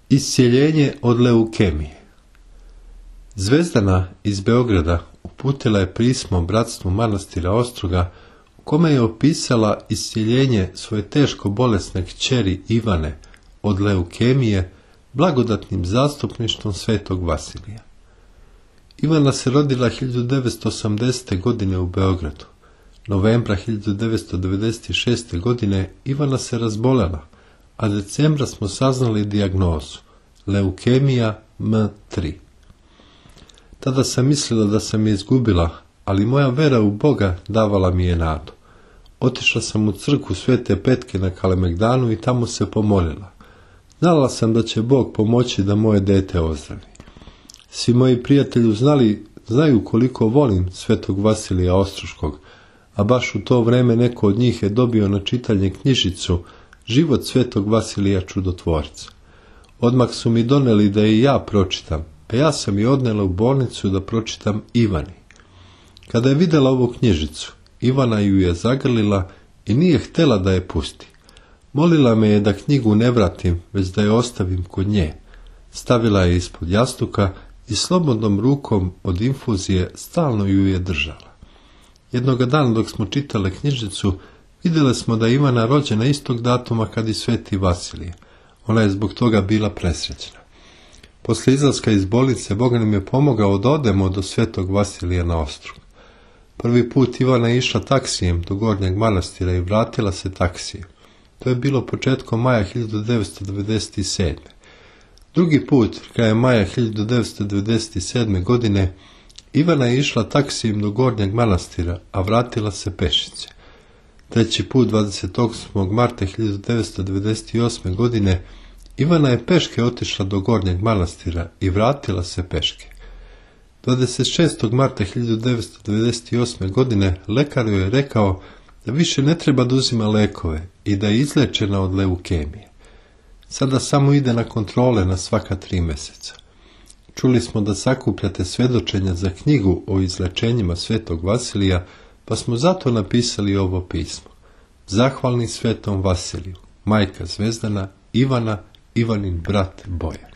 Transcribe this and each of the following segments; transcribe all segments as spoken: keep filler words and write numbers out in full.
Iscjeljenje od leukemije. Zvezdana iz Beograda uputila je pismo bratstvu manastira Ostroga u kome je opisala iscjeljenje svoje teško bolesne kćeri Ivane od leukemije blagodatnim zastupništvom svetog Vasilija. Ivana se rodila hiljadu devetsto osamdesete. godine u Beogradu. Novembra hiljadu devetsto devedeset šeste. godine Ivana se razbolela, a decembra smo saznali dijagnozu – leukemija M tri. Tada sam mislila da sam je izgubila, ali moja vera u Boga davala mi je nadu. Otišla sam u crkvu Svete Petke na Kalemegdanu i tamo se pomolila. Znala sam da će Bog pomoći da moje dete ozdravi. Svi moji prijatelji znali, znaju koliko volim svetog Vasilija Ostroškog, a baš u to vreme neko od njih je dobio na čitanje knjižicu Život svetog Vasilija Čudotvorca. Odmah su mi doneli da i ja pročitam, pa ja sam je odnela u bolnicu da pročitam Ivani. Kada je vidjela ovu knjižicu, Ivana ju je zagrlila i nije htjela da je pusti. Molila me je da knjigu ne vratim, već da je ostavim kod nje. Stavila je ispod jastuka i slobodnom rukom od infuzije stalno ju je držala. Jednoga dana dok smo čitale knjižicu, vidjeli smo da je Ivana rođena istog datuma kad i sveti Vasilije. Ona je zbog toga bila presrećna. Poslije izlaska iz bolnice, Bog nam je pomogao da odemo do svetog Vasilija na Ostrog. Prvi put Ivana je išla taksijem do Gornjeg manastira i vratila se taksijem. To je bilo početkom maja hiljadu devetsto devedeset sedme. Drugi put, krajem maja hiljadu devetsto devedeset sedme. godine, Ivana je išla taksijem do Gornjeg manastira, a vratila se pešice. Treći put, dvadeset osmog marta hiljadu devetsto devedeset osme. godine, Ivana je peške otišla do Gornjeg manastira i vratila se peške. dvadeset šestog marta hiljadu devetsto devedeset osme. godine lekar joj je rekao da više ne treba da uzima lekove i da je izlečena od leukemije. Sada samo ide na kontrole na svaka tri mjeseca. Čuli smo da sakupljate svedočenja za knjigu o izlečenjima svetog Vasilija, pa smo zato napisali ovo pismo. Zahvalni svetom Vasiliju, majka Zvezdana, Ivana, Ivanin brat Bojan.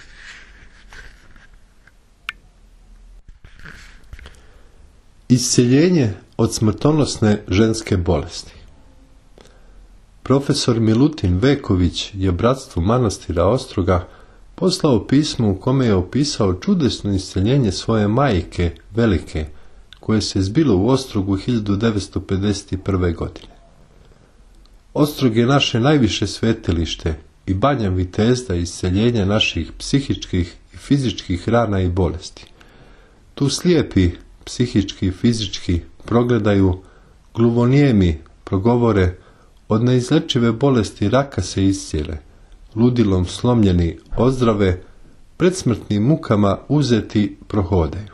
Iscjeljenje od smrtonosne ženske bolesti. Profesor Milutin Veković je bratstvu manastira Ostroga poslao pismo u kome je opisao čudesno iscjeljenje svoje majke, Velike, koje se zbilo u Ostrogu hiljadu devetsto pedeset prve. godine. Ostrog je naše najviše svetilište i banja vitezda isceljenja naših psihičkih i fizičkih rana i bolesti. Tu slijepi, psihički i fizički, progledaju, gluvonijemi progovore, od neizlečive bolesti raka se iscijele, ludilom slomljeni ozdrave, predsmrtnim mukama uzeti prohodaju.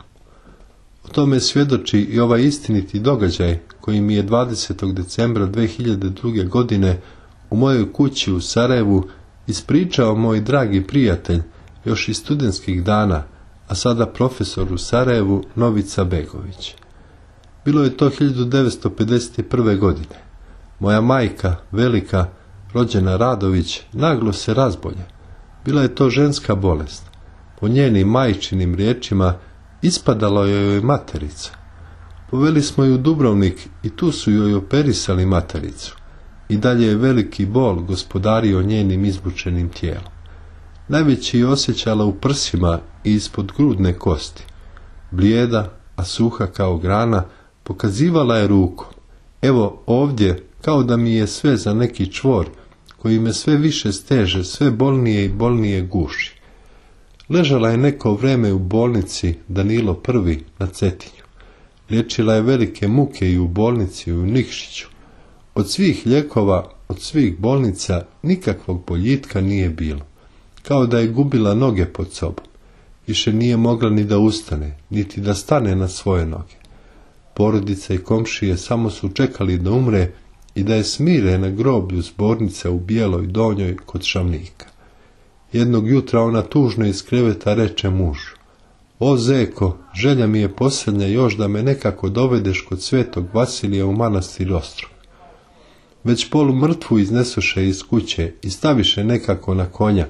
O tome svjedoči i ovaj istiniti događaj koji mi je dvadesetog decembra dve hiljade druge. godine u mojoj kući u Sarajevu ispričao moj dragi prijatelj još iz studentskih dana, a sada profesor u Sarajevu Novica Begović. Bilo je to hiljadu devetsto pedeset prve. godine. Moja majka, Velika, rođena Radović, naglo se razbolje. Bila je to ženska bolest. Po njenim majčinim riječima ispadala joj materica. Poveli smo ju u Dubrovnik i tu su joj operisali matericu. I dalje je veliki bol gospodario njenim izbučenim tijelom. Najveći je osjećala u prsima i ispod grudne kosti. Blijeda, a suha kao grana, pokazivala je rukom. Evo ovdje, kao da mi je sve za neki čvor, koji me sve više steže, sve bolnije i bolnije guši. Ležala je neko vreme u bolnici Danilo prvi na Cetinju. Liječila je velike muke i u bolnici u Nikšiću. Od svih lijekova, od svih bolnica, nikakvog boljitka nije bilo. Kao da je gubila noge pod sobom. Više nije mogla ni da ustane, niti da stane na svoje noge. Porodica i komšije samo su čekali da umre i da je smire na groblju zbornice u Bijeloj Donjoj kod Šavnika. Jednog jutra ona tužno iz kreveta reče mužu: "O zeko, želja mi je posljednja još da me nekako dovedeš kod svetog Vasilija u manastir Ostrog." Već polu mrtvu iznesoše iz kuće i staviše nekako na konja,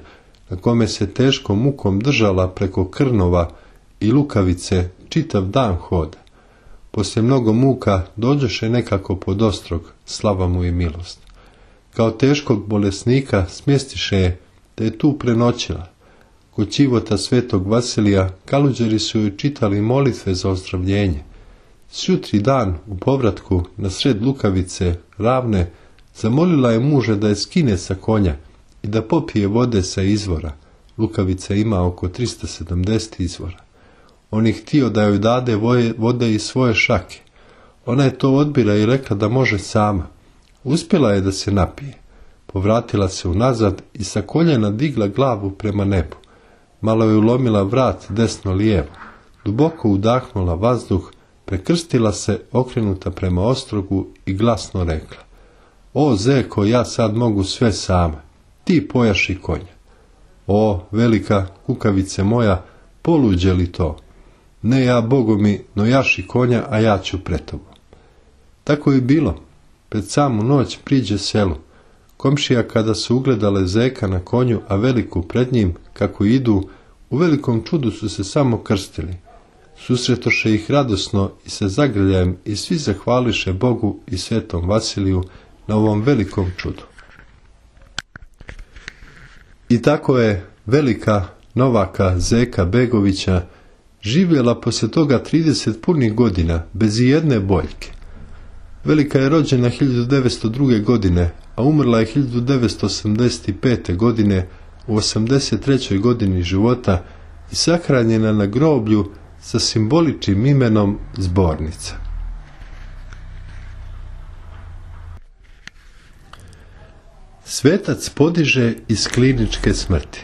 na kome se teškom mukom držala preko Krnova i Lukavice čitav dan hoda. Poslije mnogo muka dođoše nekako pod ostrog, slava mu i milost. Kao teškog bolesnika smjestiše je, da je tu prenoćila. Kod čivota svetog Vasilija kaluđeri su joj čitali molitve za ozdravljenje. Sjutri dan u povratku na sred Lukavice ravne zamolila je muža da je skine sa konja i da popije vode sa izvora. Lukavica ima oko tristo sedamdeset izvora. On je htio da joj dade vode iz svoje šake. Ona je to odbila i rekla da može sama. Uspjela je da se napije. Povratila se unazad i sa koljena digla glavu prema nebu. Malo je ulomila vrat desno-lijevo. Duboko udahnula vazduh, prekrstila se okrenuta prema ostrogu i glasno rekla: O, zeko, ja sad mogu sve sama. Ti pojaši konja. O, velika kukavice moja, poluđe li to? Ne ja, Bogu mi, no jaši konja, a ja ću pred tobom. Tako je bilo. Pred samu noć priđe selu. Komšija kada su ugledale zeka na konju, a veliku pred njim, kako idu, u velikom čudu su se samo krstili. Susretoše ih radosno i sa zagrljajem i svi zahvališe Bogu i svetom Vasiliju na ovom velikom čudu. I tako je velika novaka Zeka Begovića živjela poslije toga trideset punih godina bez ijedne boljke. Velika je rođena hiljadu devetsto druge. godine, a umrla je hiljadu devetsto osamdeset pete. godine u osamdeset trećoj godini života i sahranjena na groblju sa simboličnim imenom Zbornica. Svetac podiže iz kliničke smrti.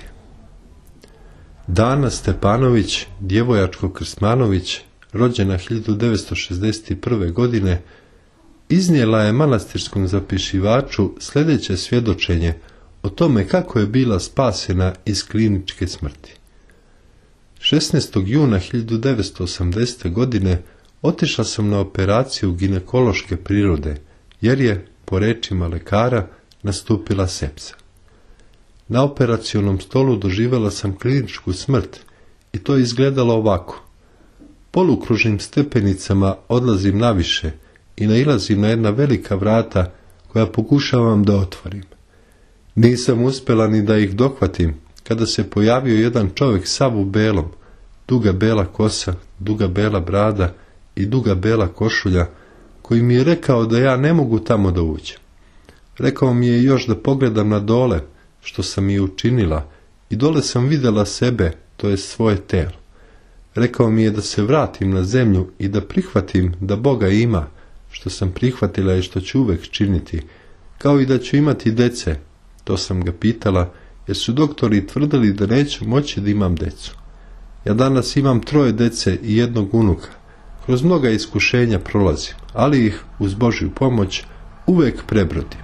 Dana Stepanović, djevojačko Krstmanović, rođena hiljadu devetsto šezdeset prve. godine, iznijela je manastirskom zapišivaču sljedeće svjedočenje o tome kako je bila spasena iz kliničke smrti. šesnaestog juna hiljadu devetsto osamdesete. godine otišla sam na operaciju ginekološke prirode, jer je, po rečima lekara, nastupila sepsa. Na operacionom stolu doživjela sam kliničku smrt i to je izgledalo ovako. Polukružnim stepenicama odlazim naviše i nailazim na jedna velika vrata koja pokušavam da otvorim. Nisam uspjela ni da ih dohvatim kada se pojavio jedan čovjek sav u belom, duga bela kosa, duga bela brada i duga bela košulja, koji mi je rekao da ja ne mogu tamo da uđem. Rekao mi je još da pogledam na dole, što sam i učinila, i dole sam vidjela sebe, to je svoje telo. Rekao mi je da se vratim na zemlju i da prihvatim da Boga ima, što sam prihvatila i što ću uvek činiti, kao i da ću imati dece. To sam ga pitala, jer su doktori tvrdili da neću moći da imam decu. Ja danas imam troje dece i jednog unuka. Kroz mnoga iskušenja prolazim, ali ih, uz Božju pomoć, uvek prebrodim.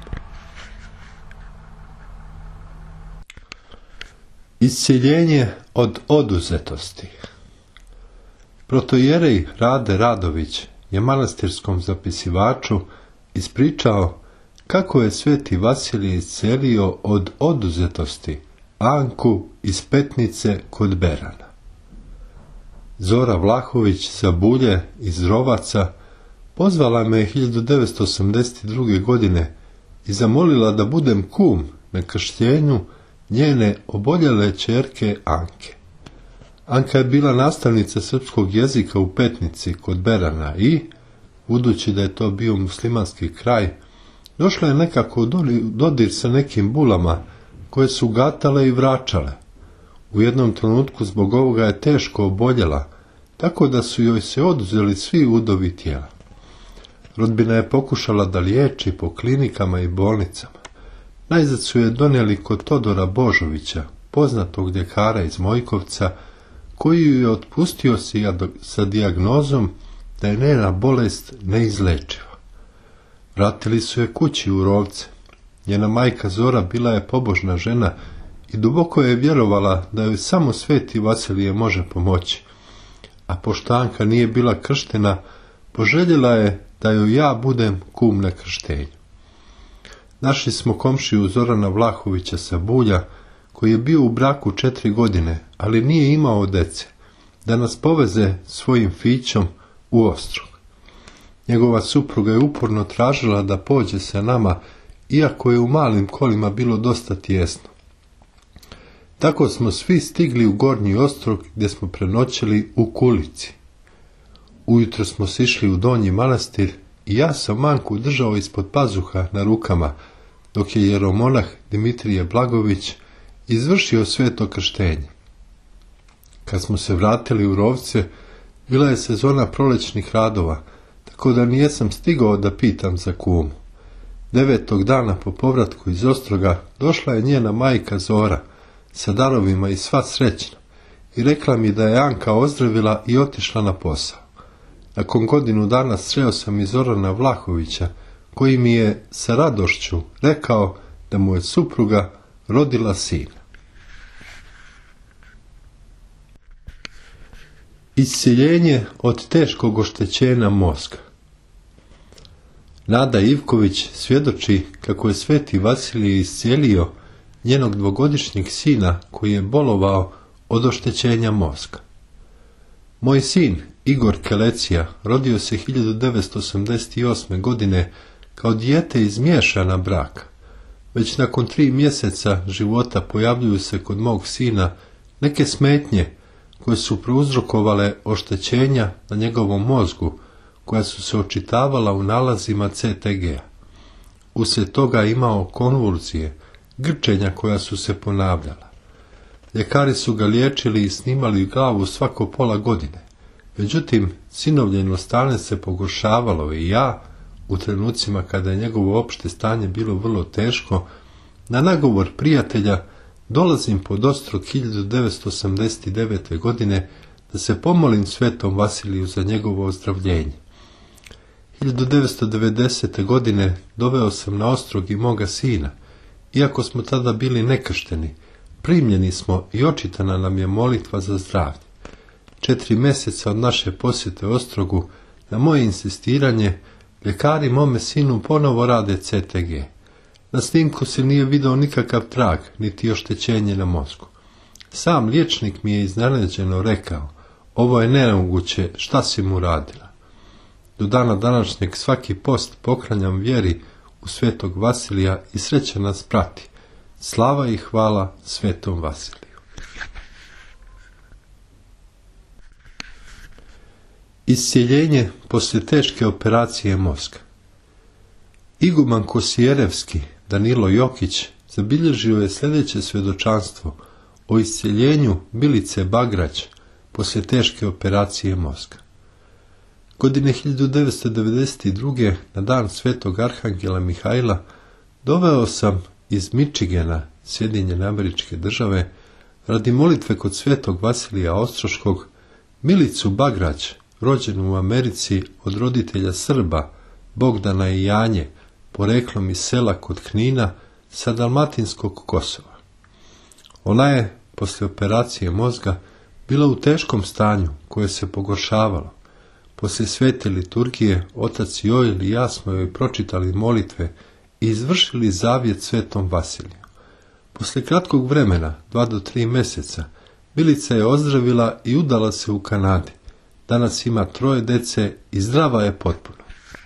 Isceljenje od oduzetosti. Protojerej Rade Radović je manastirskom zapisivaču ispričao kako je sveti Vasilije iscelio od oduzetosti Anku iz Petnice kod Berana. Zora Vlahović sa Bulje iz Rovaca pozvala me hiljadu devetsto osamdeset druge. godine i zamolila da budem kum na krštenju njene oboljele ćerke Anke. Anka je bila nastavnica srpskog jezika u Petnici kod Berana i, budući da je to bio muslimanski kraj, došla je nekako u dodir sa nekim bulama koje su gatale i vračale. U jednom trenutku zbog ovoga je teško oboljela, tako da su joj se oduzeli svi udovi tijela. Rodbina je pokušala da liječi po klinikama i bolnicama. Najzad su je donijeli kod Todora Božovića, poznatog ljekara iz Mojkovca, koji ju je otpustio sa dijagnozom da je njena bolest neizlečiva. Vratili su je kući u Rovce. Njena majka Zora bila je pobožna žena i duboko je vjerovala da joj samo sveti Vasilije može pomoći. A pošto Anka nije bila krštena, poželjela je da joj ja budem kum na krštenju. Našli smo komšiju Zorana Vlahovića sa Bulja, koji je bio u braku četiri godine, ali nije imao dece, da nas poveze svojim fićom u Ostrog. Njegova supruga je uporno tražila da pođe sa nama, iako je u malim kolima bilo dosta tijesno. Tako smo svi stigli u Gornji Ostrog, gdje smo prenoćili u Kulici. Ujutro smo sišli u Donji Manastir i ja sam Manku držao ispod pazuha na rukama, dok je jeromonah Dimitrije Blagović izvršio sveto krštenje. Kad smo se vratili u Rovce, bila je sezona prolećnih radova, tako da nijesam stigao da pitam za kumu. Devetog dana po povratku iz Ostroga došla je njena majka Zora sa darovima i sva srećna i rekla mi da je Anka ozdravila i otišla na posao. Nakon godinu dana sreo sam i Zorana Vlahovića, koji mi je sa radošću rekao da mu je supruga rodila sina. Isceljenje od teškog oštećenja mozga. Nada Ivković svjedoči kako je sveti Vasilije iscijelio njenog dvogodišnjeg sina koji je bolovao od oštećenja mozga. Moj sin, Igor Kelecija, rodio se hiljadu devetsto osamdeset osme. godine kao dijete iz miješana braka. Već nakon tri mjeseca života pojavljuju se kod mog sina neke smetnje koje su prouzrokovale oštećenja na njegovom mozgu, koja su se očitavala u nalazima C T G-a. Uslijed toga je imao konvulzije, grčenja koja su se ponavljala. Ljekari su ga liječili i snimali glavu svako pola godine. Međutim, sinovljeno stanje se pogoršavalo i ja, u trenucima kada je njegovo opšte stanje bilo vrlo teško, na nagovor prijatelja dolazim pod Ostrog hiljadu devetsto osamdeset devete. godine da se pomolim svetom Vasiliju za njegovo ozdravljenje. hiljadu devetsto devedesete. godine doveo sam na Ostrog i moga sina. Iako smo tada bili nekršteni, primljeni smo i očitana nam je molitva za zdravlje. Četiri mjeseca od naše posjete Ostrogu, na moje insistiranje, ljekari mome sinu ponovo rade C T G. Na snimku se nije video nikakav trag, niti oštećenje na mozgu. Sam liječnik mi je iznenađeno rekao, ovo je nemoguće, šta si mu radila? Do dana današnjeg svaki post poklanjam vjeri u svetog Vasilija i sreća nas prati. Slava i hvala svetom Vasiliju. Iscijeljenje poslije teške operacije mozga. Iguman Kosijerevski Danilo Jokić zabilježio je sljedeće svjedočanstvo o iscijeljenju Milice Bagrać poslije teške operacije mozga. Godine hiljadu devetsto devedeset druge. na dan svetog arhangela Mihajla doveo sam iz Michigana, Sjedinjene Američke Države, radi molitve kod svetog Vasilija Ostroškog, Milicu Bagrać, rođenu u Americi od roditelja Srba, Bogdana i Janje, poreklom iz sela kod Knina sa dalmatinskog Kosova. Ona je, poslije operacije mozga, bila u teškom stanju koje se pogoršavalo. Poslije svete liturgije, otac Joil i ja smo joj pročitali molitve i izvršili zavjet svetom Vasiliju. Poslije kratkog vremena, dva do tri mjeseca, Milica je ozdravila i udala se u Kanadi. Danas ima troje dece i zdrava je potpuno.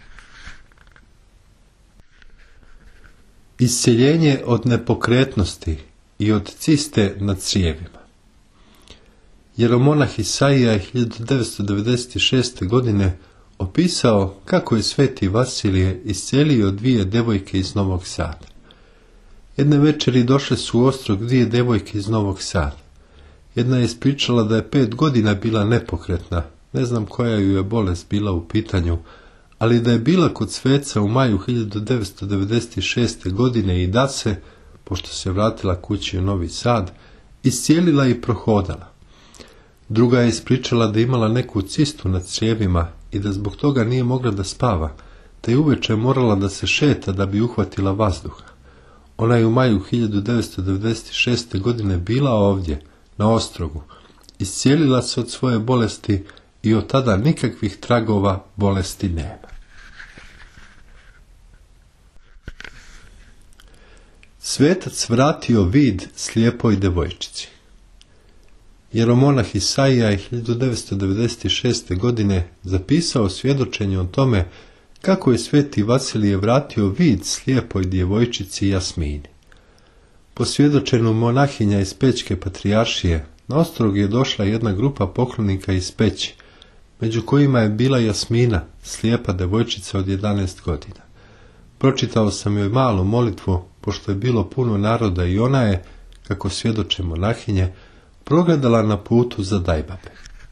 Isceljenje od nepokretnosti i od ciste na crijevima. Jeromonah Isaija je hiljadu devetsto devedeset šeste. godine opisao kako je sveti Vasilije iscijelio dvije devojke iz Novog Sada. Jedne večeri došle su u Ostrog dvije devojke iz Novog Sada. Jedna je ispričala da je pet godina bila nepokretna, ne znam koja ju je bolest bila u pitanju, ali da je bila kod sveca u maju hiljadu devetsto devedeset šeste. godine i da se, pošto se vratila kući u Novi Sad, iscijelila i prohodala. Druga je ispričala da je imala neku cistu na crijevima i da zbog toga nije mogla da spava, te je uveče morala da se šeta da bi uhvatila vazduha. Ona je u maju hiljadu devetsto devedeset šeste. godine bila ovdje, na Ostrogu, iscijelila se od svoje bolesti i od tada nikakvih tragova bolesti nema. Svetac vratio vid slijepoj devojčici. Jeromonah Isaija je hiljadu devetsto devedeset šeste. godine zapisao svjedočenje o tome kako je sveti Vasilije vratio vid slijepoj djevojčici Jasmini. Po svjedočenju monahinja iz Pećke patrijaršije, na ostrog je došla jedna grupa poklonika iz Peći, među kojima je bila Jasmina, slijepa devojčica od jedanaest godina. Pročitao sam joj malu molitvu, pošto je bilo puno naroda, i ona je, kako svjedoče monahinje, progledala na putu za Dajbabe.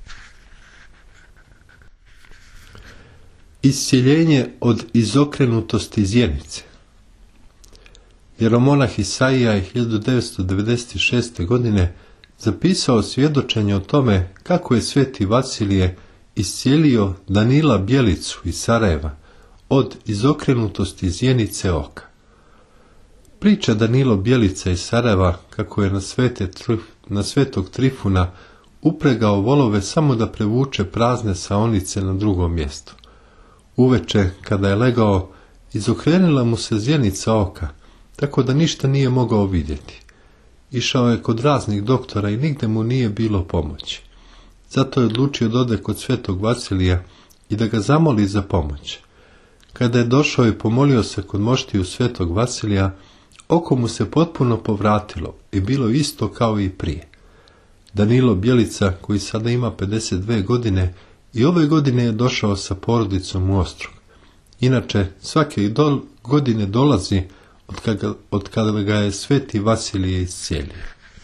Iscjeljenje od izokrenutosti zjenice. Jeromonah Isaija je hiljadu devetsto devedeset šeste. godine zapisao svjedočenje o tome kako je sveti Vasilije iscijelio Danila Bjelicu iz Sarajeva od izokrenutosti zjenice oka. Priča Danilo Bjelica iz Sarajeva kako je na, svete, na svetog Trifuna upregao volove samo da prevuče prazne saonice na drugom mjestu. Uveče, kada je legao, izokrenila mu se zjenica oka, tako da ništa nije mogao vidjeti. Išao je kod raznih doktora i nigde mu nije bilo pomoći. Zato je odlučio da ode kod svetog Vasilija i da ga zamoli za pomoć. Kada je došao i pomolio se kod moštiju svetog Vasilija, oko mu se potpuno povratilo i bilo isto kao i prije. Danilo Bjelica, koji sada ima pedeset dvije godine, i ove godine je došao sa porodicom u Ostrog. Inače, svake do, godine dolazi od kada, od kada ga je sveti Vasilije iscijelio.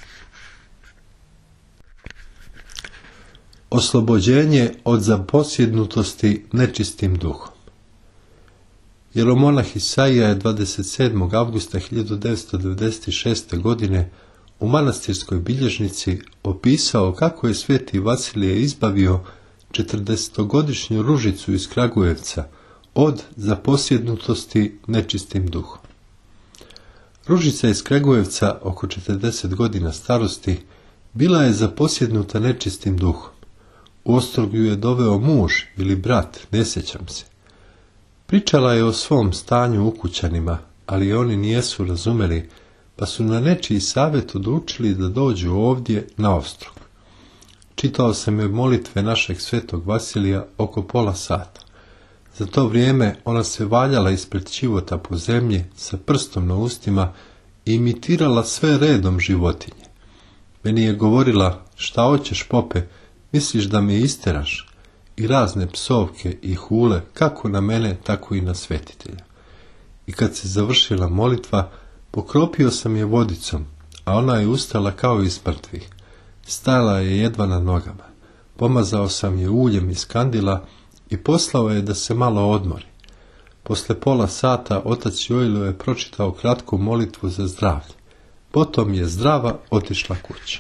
Oslobođenje od zaposjednutosti nečistim duhom. Jeromonah Isaija je dvadeset sedmog avgusta hiljadu devetsto devedeset šeste. godine u manastirskoj bilježnici opisao kako je sveti Vasilije izbavio četrdesetogodišnju Ružicu iz Kragujevca od zaposjednutosti nečistim duhom. Ružica iz Kragujevca, oko četrdeset godina starosti, bila je zaposjednuta nečistim duhom. U Ostrog ju je doveo muž ili brat, ne sjećam se. Pričala je o svom stanju ukućanima, ali oni nijesu razumeli, pa su na nečiji savjet odlučili da dođu ovdje na Ostrog. Čitao sam joj molitve našeg svetog Vasilija oko pola sata. Za to vrijeme ona se valjala ispred čivota po zemlji sa prstom na ustima i imitirala sve redom životinje. Meni je govorila: šta hoćeš, pope, misliš da me isteraš? I razne psovke i hule, kako na mene, tako i na svetitelja. I kad se završila molitva, pokropio sam je vodicom, a ona je ustala kao iz mrtvih. Stajala je jedva na nogama. Pomazao sam je uljem iz kandila i poslao je da se malo odmori. Posle pola sata otac Jojlo je pročitao kratku molitvu za zdravlje. Potom je zdrava otišla kući.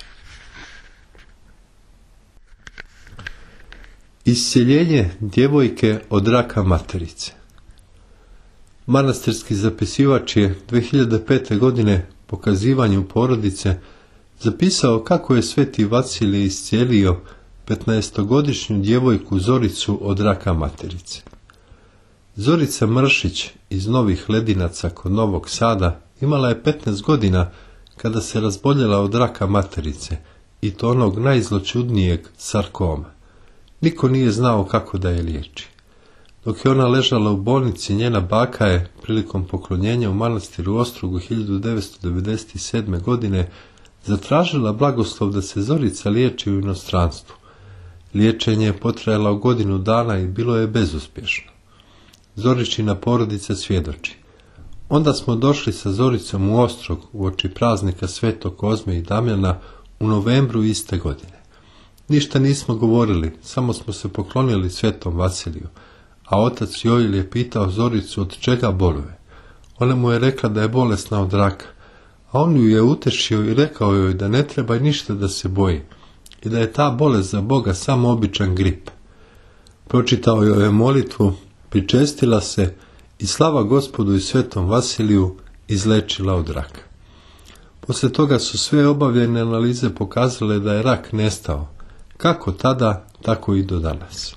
Iscjeljenje djevojke od raka materice. Manastirski zapisivač je dvije hiljade pete. godine pokazivanju porodice zapisao kako je sveti Vasilije iscijelio petnaestogodišnju djevojku Zoricu od raka materice. Zorica Mršić iz Novih Ledinaca kod Novog Sada imala je petnaest godina kada se razboljela od raka materice, i to onog najzločudnijeg sarkoma. Niko nije znao kako da je liječi. Dok je ona ležala u bolnici, njena baka je, prilikom poklonjenja u manastiru Ostrogu hiljadu devetsto devedeset sedme. godine, zatražila blagoslov da se Zorica liječi u inostranstvu. Liječenje je potrajalo godinu dana i bilo je bezuspješno. Zoričina porodica svjedoči: onda smo došli sa Zoricom u Ostrog uoči praznika Svetog Kozme i Damjana u novembru iste godine. Ništa nismo govorili, samo smo se poklonili svetom Vasiliju, a otac Jojil je pitao Zoricu od čega boluje. Ona mu je rekla da je bolesna od raka, a on ju je utešio i rekao joj da ne treba ništa da se boji i da je ta bolest za Boga samo običan grip. Pročitao joj je molitvu, pričestila se i slava Gospodu i svetom Vasiliju izlečila od raka. Poslije toga su sve obavljene analize pokazale da je rak nestao, kako tada, tako i do danas.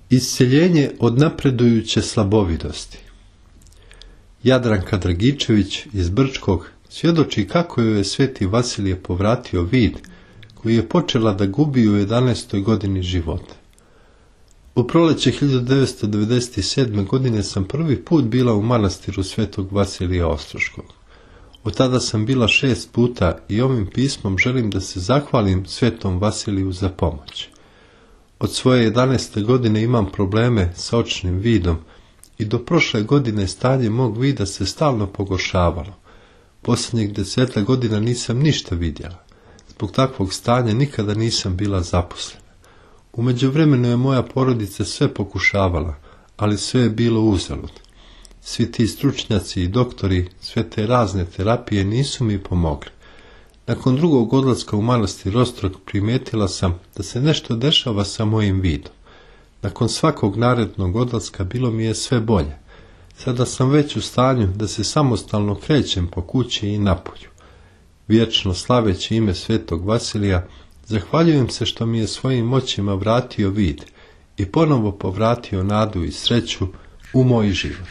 Isceljenje od napredujuće slabovidosti. Jadranka Dragičević iz Brčkog svjedoči kako joj je sveti Vasilije povratio vid koji je počela da gubi u jedanaestoj godini života. U proleće hiljadu devetsto devedeset sedme. godine sam prvi put bila u manastiru svetog Vasilija Ostroškog. Od tada sam bila šest puta i ovim pismom želim da se zahvalim svetom Vasiliju za pomoć. Od svoje jedanaeste godine imam probleme sa očnim vidom i do prošle godine stanje mog vida se stalno pogoršavalo. Posljednjih deseta godina nisam ništa vidjela. Zbog takvog stanja nikada nisam bila zaposlena. U međuvremenu je moja porodica sve pokušavala, ali sve je bilo uzalud. Svi ti stručnjaci i doktori, sve te razne terapije nisu mi pomogli. Nakon drugog odlaska u manastir Ostrog primijetila sam da se nešto dešava sa mojim vidom. Nakon svakog narednog odlaska bilo mi je sve bolje. Sada sam već u stanju da se samostalno krećem po kući i napolju. Vječno slaveći ime svetog Vasilija, zahvaljujem se što mi je svojim moćima vratio vid i ponovo povratio nadu i sreću u moj život.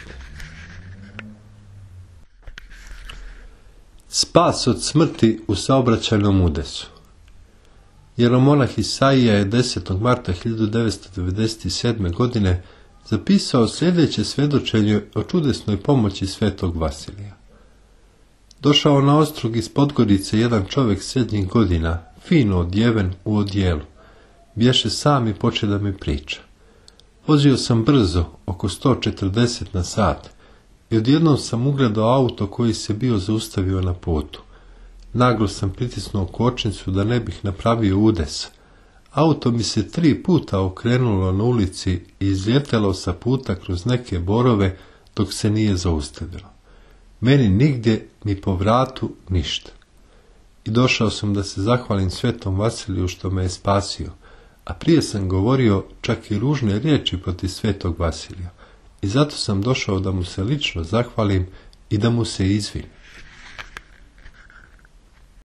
Spas od smrti u saobraćajnom udesu. Jeromonah Isaija je desetog marta hiljadu devetsto devedeset sedme. godine zapisao sljedeće svjedočenje o čudesnoj pomoći svetog Vasilija. Došao na Ostrog iz Podgorice jedan čovjek srednjih godina, fino odjeven u odjelu. Bješe sam i poče da mi priča. Vozio sam brzo, oko sto četrdeset na sat, i odjednom sam ugledao auto koji se bio zaustavio na putu. Naglo sam pritisnuo kočnicu da ne bih napravio udes. Auto mi se tri puta okrenulo na ulici i izljetelo sa puta kroz neke borove dok se nije zaustavilo. Meni nigdje ni po vratu ništa. I došao sam da se zahvalim svetom Vasiliju što me je spasio, a prije sam govorio čak i ružne riječi protiv svetog Vasilija. I zato sam došao da mu se lično zahvalim i da mu se izvinim.